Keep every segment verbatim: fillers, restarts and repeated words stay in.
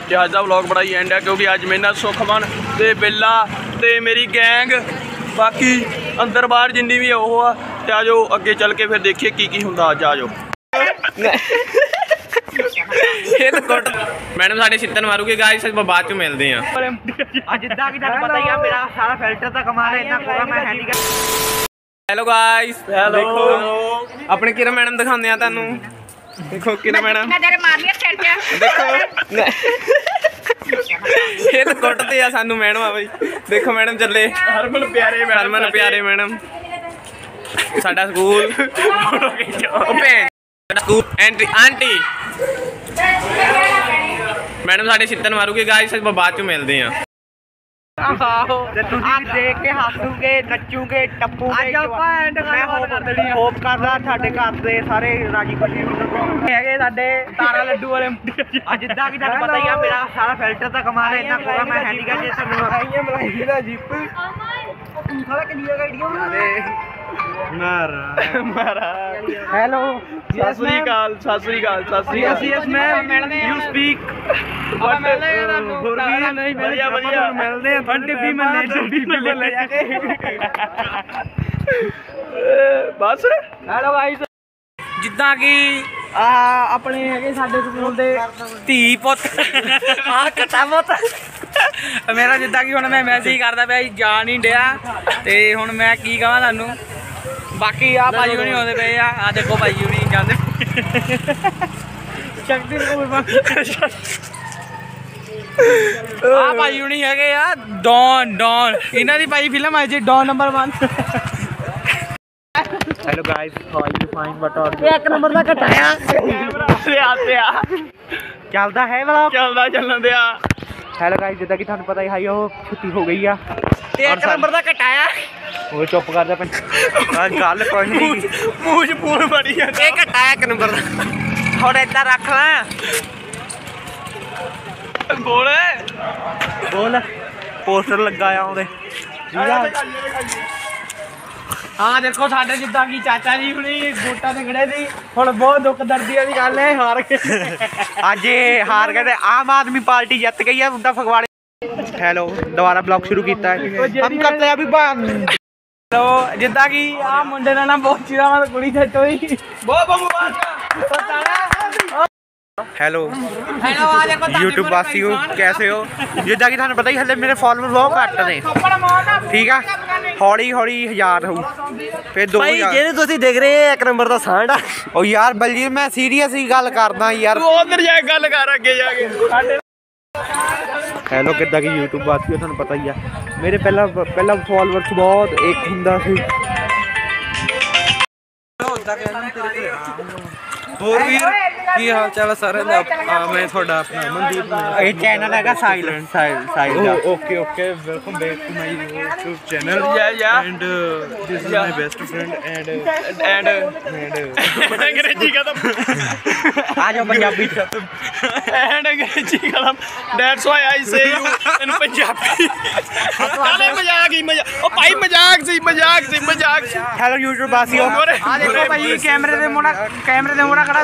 कि अज का व्लॉग बड़ा ही एंड है क्योंकि अज मेरे नाल सुखमन ते बिल्ला ते मेरी गैंग बाकी अंदर बाहर जिन्नी भी वो आ ते आ जाओ अगे चल के फिर देखिए की की हुंदा अज आ जाओ। मैडम साढ़े छित्तन मारूगी गाइस बाद च मिलते हैं। हेलो गाइस हेलो अपने किरण मैडम दिखाते हैं तुहानू देखो किरण मैडम देखो ये तो कुटते आ सानू मैडम बई देखो मैडम चले हरमन प्यारे हरमन प्यारे मैडम साडा school school entry aunty madam साढ़े छित्तन मारूगी गाइस बाद च मिलते हैं। देख के हसूगे नचूगे टप्पूगे मैं होप करदा साडे घर दे सारे राजी खुशी हैगे साडे तारा लड्डू वाले जिद्दां कि तुहानू पता ही आ मेरा सारा फिल्टर दा कमाल इन्ना कोला मैं है नहीं गा जे तुहानू आईए मलाई दा जिप सारा किलियर आईडिया बना मारा मारा हेलो सत श्री अकाल सत श्री अकाल सत श्री अकाल yes ma'am you speak but Gurveer नहीं बढ़िया बढ़िया मिलते हैं ट्वेंटी भी मिलने ट्वेंटी भी ले जाके बस हेलो गाइस जिद्दां कि आ अपने हैगे साडे स्कूल दे धी पुत आ कटा पुत मेरा जिद्दां कि हुण मैं मैसेज करदा पिया जा नहीं डिया ते हुण मैं की कहां तुहानू बाकी आ भाई नहीं आते पे आ देखो भाई नहीं जाते शक्ति आ भाई नहीं है यार डॉन डॉन इन्हां दी भाई फिल्म आई जी Don number one. Hello guys how are you fine but और एक नंबर दा घटाया से आते आ चलदा है व्लॉग चलदा चलन दिया। हेलो गाइस जिद्दां कि थानू पता ही हाई ओ छुट्टी हो गई आ ते एक नंबर दा घटाया वो चुप कर जा गल कोई नहीं मूंह च पूर बड़ी है ये घटाया एक नंबर दा थोड़ा इधर रख ला बोल बोल पोस्टर लगाया ओदे हाँ देखो साडे जिद्दां कि चाचा जी हुणी वोटां ते खड़े सी हुण बहुत दुख दर्दी दी गल है हार के अज हार गए आम आदमी पार्टी जित गई है उनका फगवाड़े। हेलो दोबारा ब्लॉग शुरू किया है हम करते हैं अभी तो जिद्दां कि आ मुंडे ने ना बहुत चिरा मैं कुड़ी सेट हुई बहुत मुबारक। हेलो हेलो आ देखो यूट्यूब वासियों कैसे हो जिद्दां कि थानू पता ही हले मेरे फॉलोअर बहुत घट ने ठीक है हौली हौली हजार हो फिर दो भाई जेने तुसी देख रहे हैं एक नंबर दा सांड आ ओ यार बलजीत मैं सीरियस ही गल करदा यार तू उधर जा गल कर अगे जाके। हेलो किद्दां कि यूट्यूब वासियों थानू पता ही है मेरे पहला पहला फॉलोअर्स बहुत एक हुंदा सी और वीर की हाल चाल सारे दा मैं थोड़ा अपना मनदीप ये चैनल हैगा साइलेंट साइल साइल okay okay welcome back to my YouTube channel yeah yeah and this is my best friend and and and Angrezi का तो आ जाओ पंजाबी एंड अंग्रेजी का दैट्स व्हाई आई से यू इन पंजाबी अरे मजाक ही मजाक ओ भाई मजाक सी मजाक सी मजाक सी। हेलो यूट्यूब वासियों आ देखो भाई कैमरे दे मोड़ा कैमरे दे मोड़ा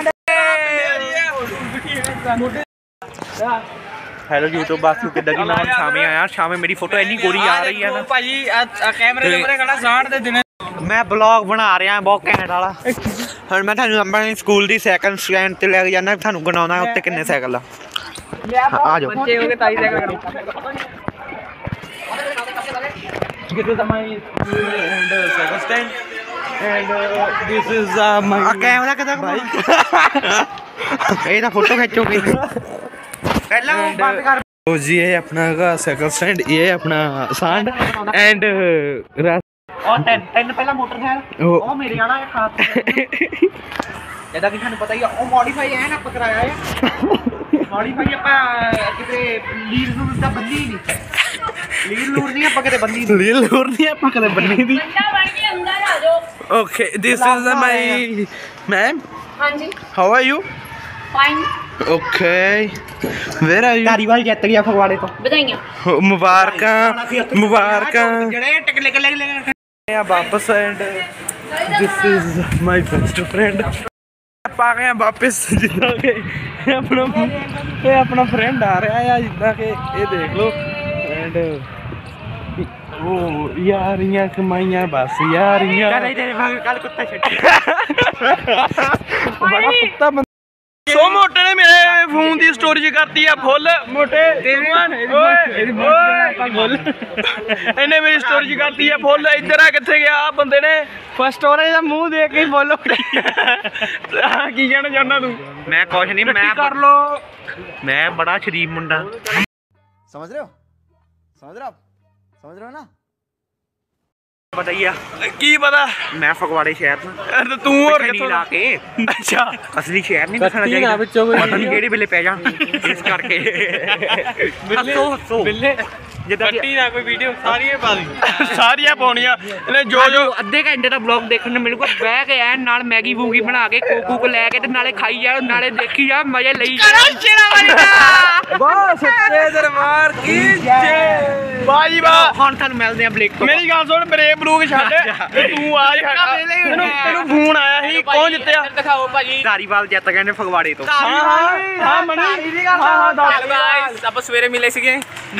हेलो यूट्यूब वासियों किद्दां कि मैं शामे आया शामे मेरी फोटो इन्नी गोरी आ रही है ना भाई कैमरे दे मोरे खड़ा सांड दे दिन मैं ब्लॉग बना रहा बहुत घैंट वाला हुण मैं थानू अपने स्कूल दी सैकंड स्टैंड ते लेके जाना थानू गनाउणा उत्ते किन्ने साइकिल आ जाओ बच्चे हो गए ताई cycle get to my and uh, second stand and uh, this is uh, my camera कदा भाई ए ना फोटो खींचोगे पहला बंद कर ओ जी ये अपना का सेकंड स्टैंड ये अपना सांड एंड और टेन टेन पहला मोटर है ओ मेरे वाला है खास ਇਹਦਾ ਕਿ ਤੁਹਾਨੂੰ ਪਤਾ ਹੀ ਆ ਉਹ ਮੋਡੀਫਾਈ ਹੈ ਨਾ ਪਕਰਾਇਆ ਹੈ ਮੋਡੀਫਾਈ ਆਪਾਂ ਕਿਤੇ ਲੀਰ ਨੂੰ ਤਾਂ ਬੰਦੀ ਨਹੀਂ ਲੀਰ ਲੂਰ ਨਹੀਂ ਆਪਾਂ ਕਿਤੇ ਬੰਦੀ ਲੀਰ ਲੂਰ ਨਹੀਂ ਆਪਾਂ ਕਿਤੇ ਬੰਦੀ ਦੀ ਬੰਦਾ ਬਣ ਕੇ ਅੰਦਰ ਆ ਜਾਓ okay this is my ma'am ਹਾਂਜੀ how are you fine okay where are you Dhariwal ਜਿੱਤ ਗਿਆ ਫਗਵਾੜੇ ਤੋਂ ਵਧਾਈਆਂ ਮੁਬਾਰਕਾਂ ਮੁਬਾਰਕਾਂ ਜਿਹੜੇ ਟਿਕਲੇ ਕੱਲੇ ਲੈ ਆ ਵਾਪਸ and this is my best friend ਆਪਾਂ ਆ ਗਏ ਆ ਵਾਪਿਸ ਜਿੱਦਾਂ ਕਿ ਇਹ ਆਪਣਾ ਇਹ ਆਪਣਾ ਫਰੈਂਡ ਆ ਰਿਹਾ ਆ ਜਿੱਦਾਂ ਕਿ ਇਹ ਦੇਖ ਲਓ ਐਂਡ ਉਹ ਯਾਰੀਆਂ ਕਮਾਈਆਂ ਬਸ ਯਾਰੀਆਂ ਕੱਲ ਕੁੱਤਾ ਛੱਡਿਆ ਬੜਾ ਕੁੱਤਾ ਸੋ ਮੋਟੇ ਨੇ ਮੇਰੇ ਫੋਨ ਦੀ ਸਟੋਰੇਜ ਕਰਤੀ ਆ ਫੁੱਲ ਮੋਟੇ ਓਏ ਓਏ ਇਹਨੇ ਮੇਰੀ ਸਟੋਰੇਜ ਕਰਤੀ ਆ ਫੁੱਲ ਇੱਧਰ ਆ ਕਿੱਥੇ ਗਿਆ ਆ ਬੰਦੇ ਨੇ ਫਸਟ ਸਟੋਰੇਜ ਦਾ ਮੂੰਹ ਦੇਖ ਕੇ ਬੋਲੋ ਹਾਂ ਕੀ ਕਹਿਣਾ ਚਾਹੁੰਦਾ ਤੂੰ ਮੈਂ ਕੁਛ ਨਹੀਂ ਮੈਂ ਕਰ ਲੋ मैं बड़ा शरीफ मुंडा समझ रहे हो समझ रहे हो आप समझ रहे हो ना बताइए ਕੀ ਪਤਾ मैं फगवाड़े शहर में ਤੇ ਤੂੰ ਹੋਰ नहीं ਕਿੱਥੋਂ ला के ਅੱਛਾ असली शहर नहीं दसना चाहिए पता नहीं केड़ी वेले पै जा इस करके हसो हसो जिद्दां कि ਨਾ ਕੋਈ ਵੀਡੀਓ ਸਾਰੀਆਂ ਪਾ ਦੀ ਸਾਰੀਆਂ ਪਾਉਣੀਆਂ ਇਹਨੇ ਜੋ ਜੋ ਅੱਧੇ ਘੰਟੇ ਦਾ ਬਲੌਗ ਦੇਖਣ ਨੂੰ ਮਿਲੂਗਾ ਬਹਿ ਕੇ ਐਨ ਨਾਲ ਮੈਗੀ ਮੂਗੀ ਬਣਾ ਕੇ ਕੋਕੂ ਕੋ ਲੈ ਕੇ ਤੇ ਨਾਲੇ ਖਾਈ ਜਾ ਨਾਲੇ ਦੇਖੀ ਜਾ ਮਜ਼ੇ ਲਈ ਜਾ ਵਾਹ ਸੱਚੇ ਦਰਬਾਰ ਕੀ ਜੈ ਬਾਜੀ ਵਾਹ ਹੁਣ ਤੁਹਾਨੂੰ ਮਿਲਦੇ ਆ ਬਲੇਕ ਤੋਂ ਮੇਰੀ ਗੱਲ ਸੁਣ ਬ੍ਰੇਕ ਬਲੂਕ ਛੱਡ ਤੇ ਤੂੰ ਆ ਇਹਨੂੰ ਇਹਨੂੰ ਫੋਨ ਆਇਆ ਸੀ ਕੌਣ ਜਿੱਤਿਆ ਦਿਖਾਓ ਭਾਜੀ ਧਾਰੀਵਾਲ ਜਿੱਤ ਗਏ ਨੇ ਫਗਵਾੜੇ ਤੋਂ ਹਾਂ ਹਾਂ ਹਾਂ ਮਣੀ ਹਾਂ ਹਾਂ ਦੱਸ ਗਾਇਸ ਆਪਾਂ ਸਵੇਰੇ ਮਿਲੇ ਸੀਗੇ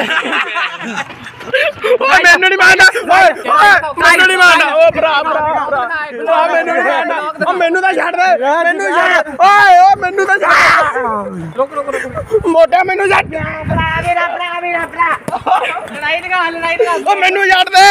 ਓਏ ਮੈਨੂੰ ਨਹੀਂ ਮਾਰਨਾ ਓਏ ਮੈਨੂੰ ਨਹੀਂ ਮਾਰਨਾ ਓ ਭਰਾ ਭਰਾ ਭਰਾ ਮੈਨੂੰ ਨਹੀਂ ਮਾਰਨਾ ਓ ਮੈਨੂੰ ਤਾਂ ਛੱਡ ਦੇ ਮੈਨੂੰ ਛੱਡ ਓਏ ਓ ਮੈਨੂੰ ਤਾਂ ਛੱਡ ਰੁਕ ਰੁਕ ਰੁਕ ਮੋਟਾ ਮੈਨੂੰ ਛੱਡ ਭਰਾ ਮੇਰਾ ਭਰਾ ਮੇਰਾ ਭਰਾ ਲੜਾਈ ਲਗਾ ਲੜਾਈ ਲਗਾ ਓ ਮੈਨੂੰ ਛੱਡ ਦੇ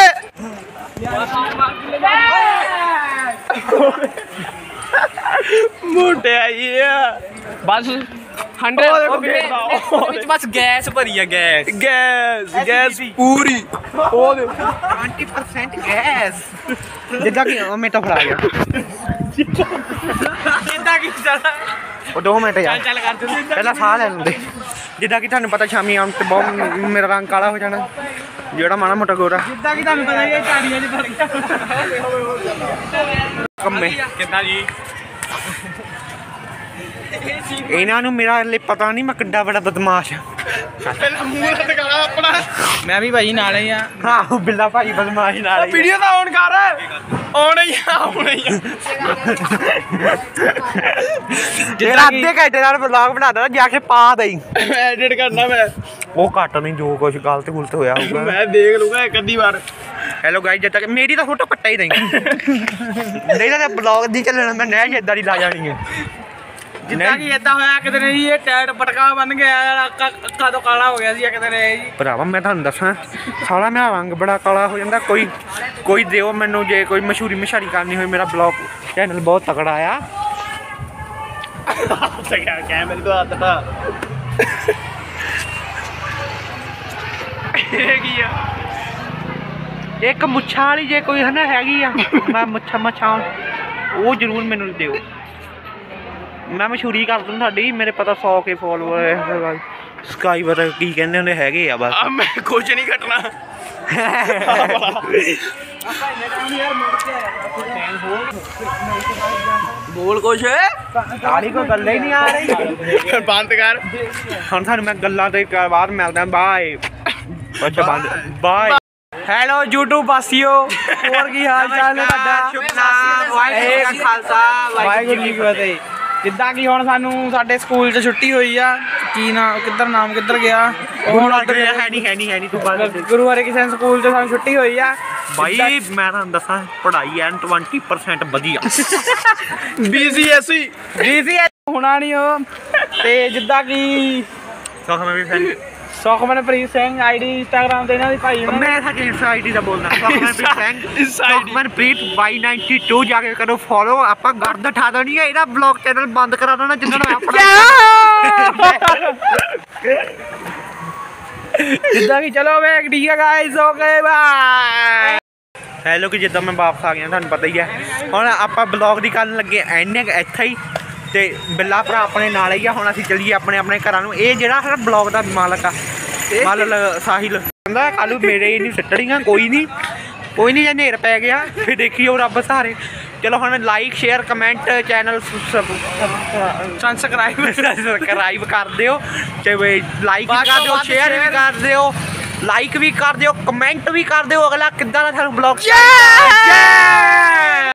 ਮੋਟਿਆ ਇਹ ਬਸ ਉਹ ਵਿੱਚ ਬਸ ਗੈਸ ਭਰੀ ਆ ਗੈਸ ਗੈਸ ਗੈਸ ਪੂਰੀ ਉਹ twenty percent ਗੈਸ ਜਿੱਦਾਂ ਕਿ ਉਹ ਮੇਟਾ ਫੜਾ ਗਿਆ ਕਿੱਦਾਂ ਕੀ ਚੱਲ ਉਹ ਦੋ ਮਿੰਟ ਯਾਰ ਚੱਲ ਕਰ ਦਿੰਦੇ ਪਹਿਲਾਂ ਸਾਹ ਲੈਣ ਦੇ ਜਿੱਦਾਂ ਕਿ ਤੁਹਾਨੂੰ ਪਤਾ ਸ਼ਾਮੀ ਆਉਣ ਤੇ ਬਹੁਤ ਮੇਰਾ ਰੰਗ ਕਾਲਾ ਹੋ ਜਾਣਾ ਜਿਹੜਾ ਮਾੜਾ ਮੋਟਾ ਗੋਰਾ ਕਿੱਦਾਂ ਕੀ ਤੁਹਾਨੂੰ ਪਤਾ ਇਹ ਝਾੜੀਆਂ ਚ ਫੜ ਗਿਆ ਕੰਮੇ ਕਿੱਦਾਂ ਜੀ ਇਹਨਾਂ ਨੂੰ ਮੇਰਾ ਹਲੇ ਪਤਾ ਨਹੀਂ ਮੈਂ ਕਿੱਡਾ ਬੜਾ ਬਦਮਾਸ਼ ਆ ਪਹਿਲਾਂ ਮੂੰਹ ਤੇ ਟਿਕਾਣਾ ਆਪਣਾ ਮੈਂ ਵੀ ਭਾਈ ਨਾਲ ਹੀ ਆ ਹਾਂ ਬਿੱਲਾ ਭਾਈ ਬਦਮਾਸ਼ ਨਾਲ ਹੀ ਆ। ਵੀਡੀਓ ਤਾਂ ਔਨ ਕਰ ਆਉਣਾ ਹੀ ਆ ਆਉਣਾ ਹੀ ਆ ਜਿਹੜਾ ਅੱਧੇ ਘੰਟੇ ਨਾਲ ਵਲੌਗ ਬਣਾ ਦੇਣਾ ਜਾ ਕੇ ਪਾ ਦੇਈ ਐਡਿਟ ਕਰਨਾ ਮੈਂ ਉਹ ਘੱਟ ਨਹੀਂ ਜੋ ਕੁਝ ਗਲਤ ਗੁਲਤ ਹੋਇਆ ਹੋਊਗਾ ਮੈਂ ਦੇਖ ਲੂੰਗਾ ਇੱਕ ਅੱਧੀ ਵਾਰ ਹੈਲੋ ਗਾਇਸ ਜਦ ਤੱਕ ਮੇਰੀ ਤਾਂ ਫੋਟੋ ਕੱਟਾ ਹੀ ਨਹੀਂ ਨਹੀਂ ਤਾਂ ਬਲੌਗ ਦੀ ਚੱਲਣਾ ਮੈਂ ਨਹਿ ਜਿੱਦਾਂ ਦੀ ਲਾ ਜਾਣੀ ਹੈ ਜਿੱਦਾਂ ਕਿ ਏਦਾਂ ਹੋਇਆ ਕਿਤੇ ਨੇ ਜੀ ਇਹ ਟੈਟ ਪਟਕਾ ਬਣ ਗਿਆ ਅੱਖਾਂ ਅੱਖਾਂ ਤੋਂ ਕਾਲਾ ਹੋ ਗਿਆ ਸੀ ਕਿਤੇ ਨੇ ਜੀ ਭਰਾਵਾ ਮੈਂ ਤੁਹਾਨੂੰ ਦੱਸਾਂ ਸਾਲਾ ਮੇਰਾ ਰੰਗ ਬੜਾ ਕਾਲਾ ਹੋ ਜਾਂਦਾ ਕੋਈ ਕੋਈ ਦਿਓ ਮੈਨੂੰ ਜੇ ਕੋਈ ਮਸ਼ਹੂਰੀ ਮਸ਼ਾਰੀ ਕਰਨੀ ਹੋਈ ਮੇਰਾ ਬਲੌਗ ਚੈਨਲ ਬਹੁਤ ਤਕੜਾ ਆ ਸਕਿਆ ਕੈਮਰੇ ਤੋਂ ਹੱਥ ਤਾ ਇਹ ਕੀ ਆ ਇੱਕ ਮੁੱਛਾਂ ਵਾਲੀ ਜੇ ਕੋਈ ਹਨਾ ਹੈਗੀ ਆ ਮੈਂ ਮੁੱਛਾਂ ਮੱਛਾਂ ਉਹ ਜ਼ਰੂਰ ਮੈਨੂੰ ਦਿਓ ਮੈਂ ਮਸ਼ਹੂਰੀ ਕਰ ਦੂੰ ਤੁਹਾਡੀ ਮੇਰੇ ਪਤਾ ਸੌ ਕੇ ਫੋਲੋਅਰ ਸਬਸਕ੍ਰਾਈਬਰ ਕੀ ਕਹਿੰਦੇ ਹੁੰਦੇ ਹੈਗੇ ਆ ਬਸ ਆ ਮੈਂ ਕੁਝ ਨਹੀਂ ਘਟਣਾ ਬੋਲ ਕੁਛ ਗਾਲੀ ਕੋਈ ਗੱਲ ਹੀ ਨਹੀਂ ਆ ਰਹੀ ਬੰਦ ਕਰ ਹੁਣ ਤੁਹਾਨੂੰ ਮੈਂ ਗੱਲਾਂ ਤੇ ਬਾਅਦ ਮਿਲਦਾ ਬਾਏ ਅੱਛਾ ਬੰਦ ਬਾਏ ਹੈਲੋ YouTube ਵਾਸੀਓ ਹੋਰ ਕੀ ਹਾਲ ਚਾਲ ਹੈ ਤੁਹਾਡਾ ਵਾਹਿਗੁਰੂ ਜੀ ਕਾ ਖਾਲਸਾ ਵਾਹਿਗੁਰੂ ਜੀ ਕੀ ਫਤਿਹ ਜਿੱਦਾਂ ਕਿ ਹੁਣ ਸਾਨੂੰ ਸਾਡੇ ਸਕੂਲ 'ਚ ਛੁੱਟੀ ਹੋਈ ਆ ਕੀ ਨਾਮ ਕਿੱਧਰ ਨਾਮ ਕਿੱਧਰ ਗਿਆ ਹੁਣ ਉੱਧਰ ਹੈ ਨਹੀਂ ਹੈ ਨਹੀਂ ਹੈ ਨਹੀਂ ਤੂੰ ਬਾਅਦ ਗੁਰੂ ਹਰਿਕ੍ਰਿਸ਼ਨ ਸਕੂਲ 'ਚ ਸਾਨੂੰ ਛੁੱਟੀ ਹੋਈ ਆ ਬਾਈ ਮੈਂ ਤੁਹਾਨੂੰ ਦੱਸਾਂ ਪੜ੍ਹਾਈ ਐਨ twenty percent ਵਧੀਆ ਬੀਸੀਐਸਈ ਬੀਸੀ ਹੋਣਾ ਨਹੀਂ ਉਹ ਤੇ ਜਿੱਦਾਂ ਕਿ ਸੋਖ ਮੈਂ ਵੀ fan Sukhmanpreet Singh ID Instagram ਤੇ ਇਹਨਾਂ ਦੀ ਭਾਈ ਉਹਨਾਂ ਮੈਂ ਸਾਡੀ ਇਸ ਆਈਡੀ ਦਾ ਬੋਲਦਾ ਸੁਖਮਨਪ੍ਰੀਤ ਸਿੰਘ ਸੁਖਮਨਪ੍ਰੀਤ ਬਾਈ ਨਾਈਨਟੀ ਟੂ ਜਾ ਕੇ ਕਰੋ ਫੋਲੋ ਆਪਾਂ ਗਰਦ ਠਾ ਦੇਣੀ ਹੈ ਇਹਦਾ ਬਲੌਗ ਚੈਨਲ ਬੰਦ ਕਰਾ ਦੇਣਾ ਜਿੱਦਣ ਆਪਣਾ ਜਿੱਦਾਂ ਕਿ ਚਲੋ ਵੇ ਠੀਕ ਹੈ ਗਾਇਸ ਓਕੇ ਬਾਏ ਹੈਲੋ ਕਿ ਜਿੱਦਾਂ ਮੈਂ ਵਾਪਸ ਆ ਗਿਆ ਤੁਹਾਨੂੰ ਪਤਾ ਹੀ ਹੈ ਹੁਣ ਆਪਾਂ ਬਲੌਗ ਦੀ ਕਰਨ ਲੱਗੇ ਐਨੇ ਇੱਥੇ ਹੀ ਤੇ ਬਿੱਲਾ ਭਰਾ ਆਪਣੇ ਨਾਲ ਹੀ ਆ ਹੁਣ ਅਸੀਂ ਚੱਲੀਏ ਆਪਣੇ ਆਪਣੇ ਘਰਾਂ ਨੂੰ ਇਹ ਜਿਹੜਾ ਹੈ ਬਲੌਗ ਦਾ ਮਾਲਕ ਆ ਮੱਲ ਸਾਹਿਲ ਕਹਿੰਦਾ ਕੱਲੂ ਮੇਰੇ ਹੀ ਨਹੀਂ ਸਿੱਟਣੀਆਂ ਕੋਈ ਨਹੀਂ ਕੋਈ ਨਹੀਂ ਜੇ ਹਨੇਰ ਪੈ ਗਿਆ ਫਿਰ ਦੇਖੀਓ ਰੱਬ ਸਹਾਰੇ ਚਲੋ ਹੁਣ like share comment channel subscribe subscribe ਕਰ ਦਿਓ ਤੇ ਲਾਈਕ ਵੀ ਕਰ ਦਿਓ ਸ਼ੇਅਰ ਵੀ ਕਰ ਦਿਓ ਲਾਈਕ ਵੀ ਕਰ ਦਿਓ ਕਮੈਂਟ ਵੀ ਕਰ ਦਿਓ ਅਗਲਾ ਕਿੱਦਾਂ ਦਾ ਤੁਹਾਨੂੰ ਬਲੌਗ